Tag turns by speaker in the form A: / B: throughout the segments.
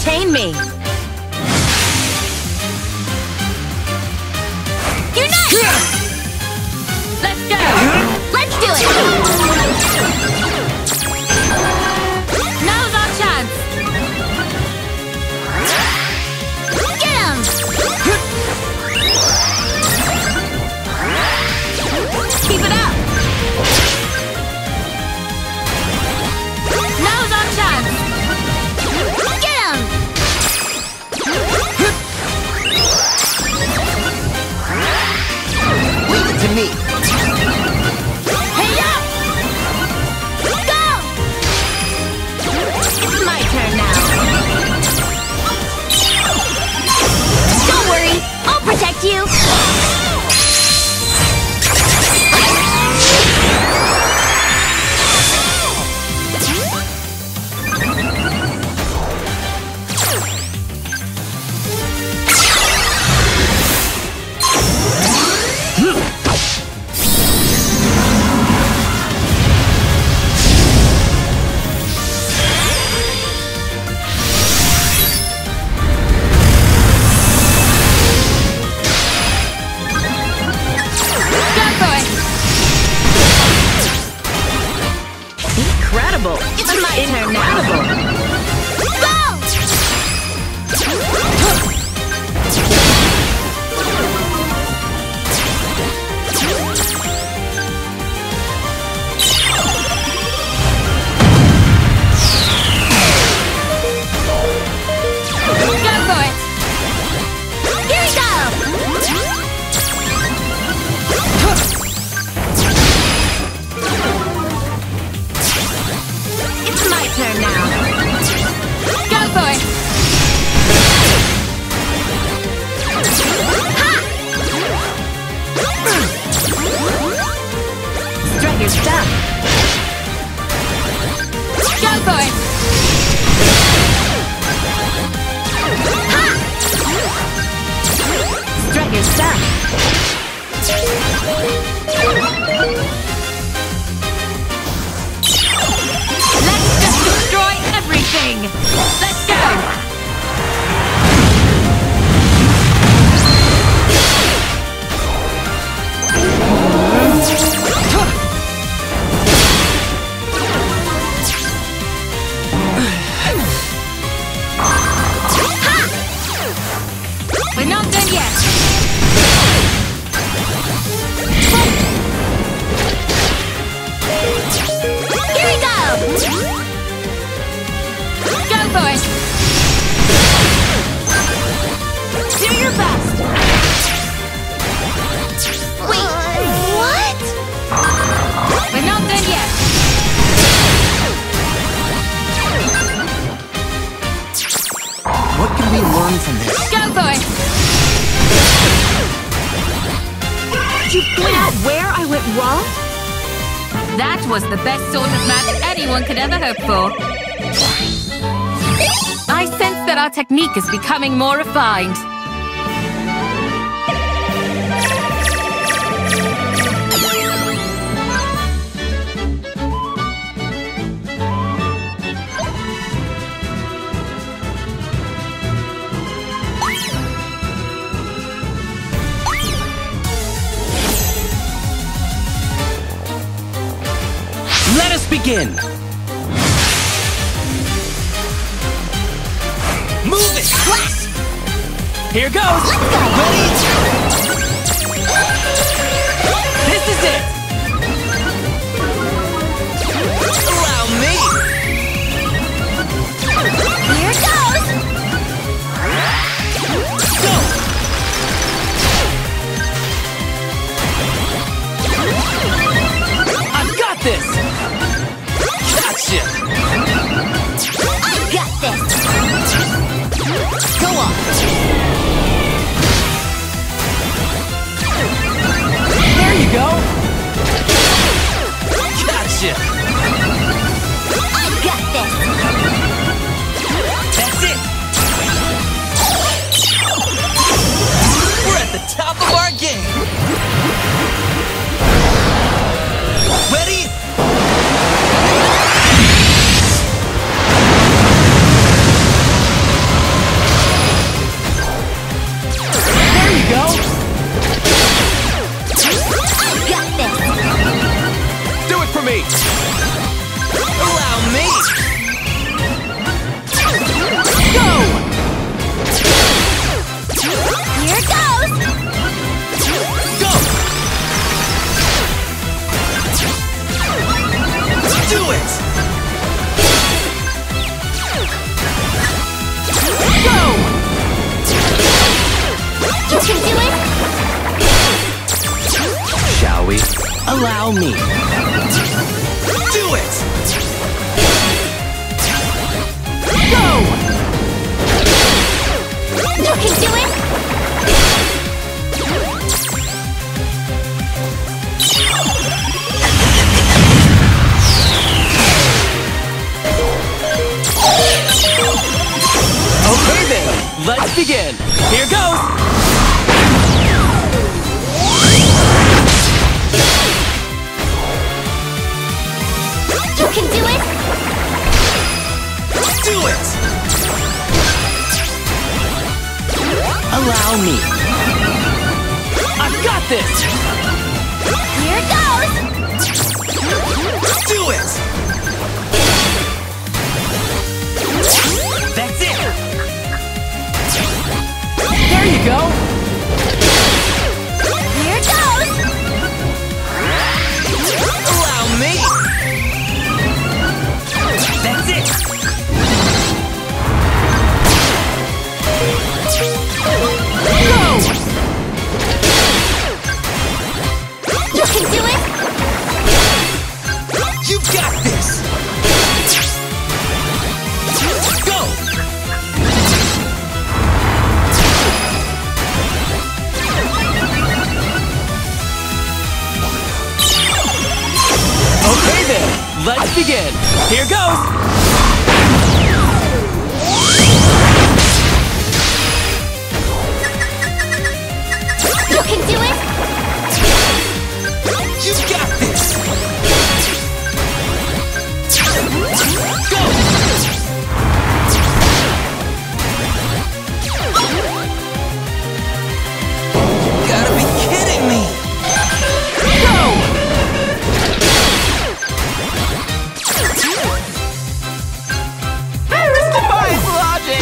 A: entertain me.
B: You're nuts!
A: Let's go!
B: Let's do it!
A: Now's our chance!
B: Get him!
A: Keep it up! Now's our chance!
B: Get him!
C: Leave it to me.
A: Hey up!
B: Go!
A: It's my turn now.
B: Don't worry, I'll protect you.
A: Incredible! It's my turn now.
B: Go!
A: Go for it!
B: Here we go!
A: It's my turn now. Go for it! Strut your stuff. Go for it! Strut your stuff. Let's just destroy everything! Let's go! We're not done yet!
B: Here we go!
A: Go for it! Do your best!
B: Wait, what?
A: We're not done yet!
C: What can we learn from this?
A: Go for it! Did you point out where I went wrong? That was the best sort of match anyone could ever hope for. I sense that our technique is becoming more refined.
D: Let us begin! Move it!
B: Clash!
D: Here goes! Ready? This is it! Allow me!
B: Here goes!
D: Go! I've got this! Gotcha!
B: I got this! Go on!
D: There you go!
B: can do it!
C: Shall we?
D: Allow me. Do it! Go!
B: You can do it!
D: Okay then, let's begin. Here goes!
B: You can do it!
D: Do it! Allow me. I've got this!
B: Here goes!
D: Do it! That's it! There you go!
B: Here goes!
D: Allow me! That's it! Go!
B: You can do it!
D: You've got this! Go! Okay then, let's begin. Here goes!
B: You can do it!
D: You've got this! Go! Gotta be kidding me! Go! This defies logic!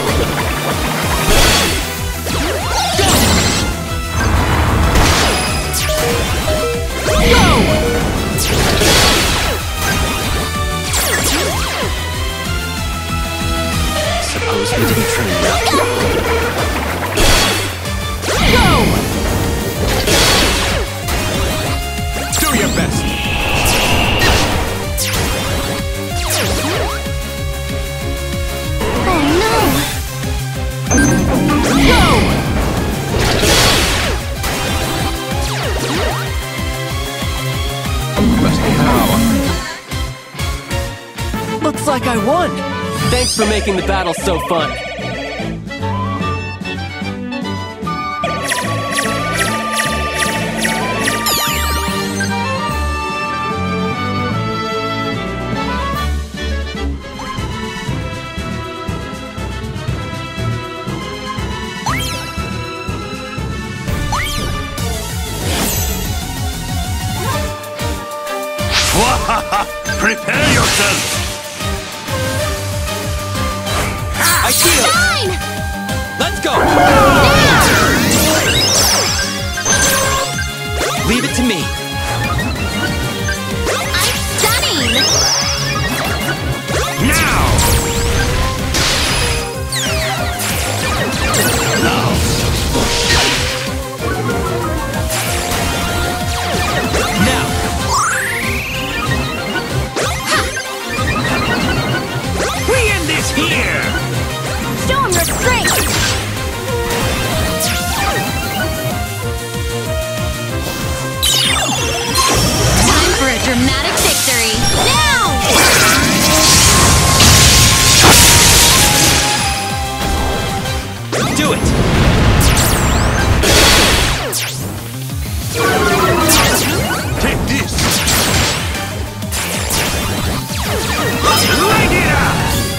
C: Suppose we didn't train well.
D: Go! Do your best!
B: Oh no!
D: Go!
C: But how?
D: Looks like I won! Thanks for making the battle so fun.
E: Prepare yourself!
D: I see it!
B: Shine!
D: Let's go!
B: Now!
D: Leave it to me.
B: I'm stunning!
E: Now!
D: Now!
E: We end this here!
B: Show 'em restraint!
A: Time for a dramatic victory.
B: Now!
D: Do it!
E: Take this! Light it up!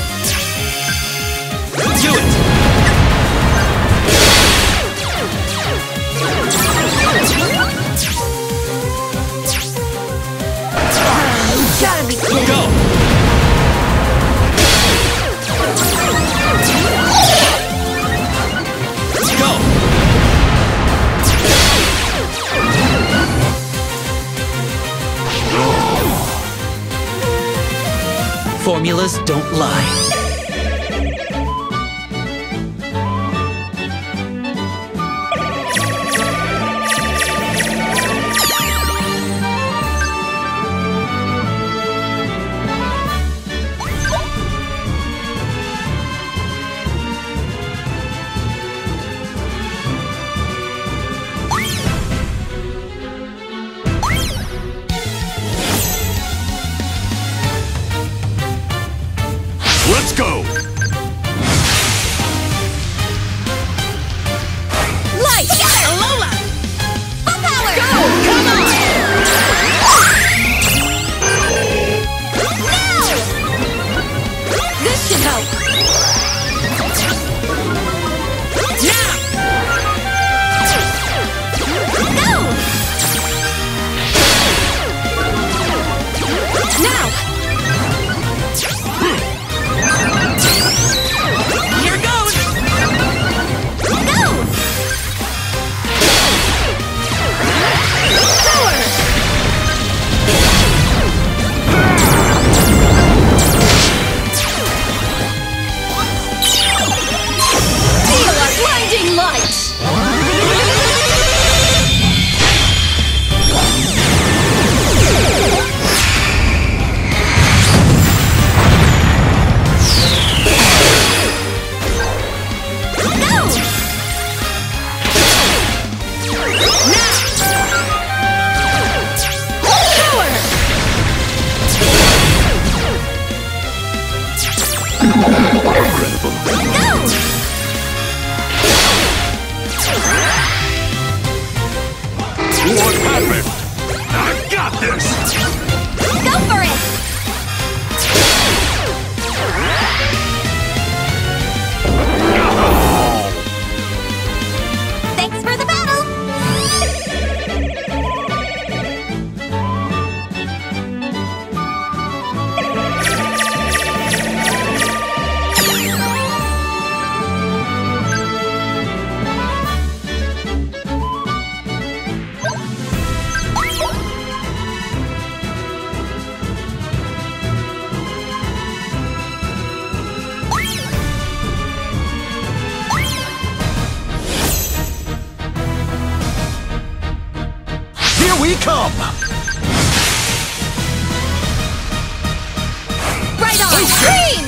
D: Do it!
B: Gotta be kidding!
D: Go! Go!
C: Formulas don't lie. we come!
B: Right on! Green!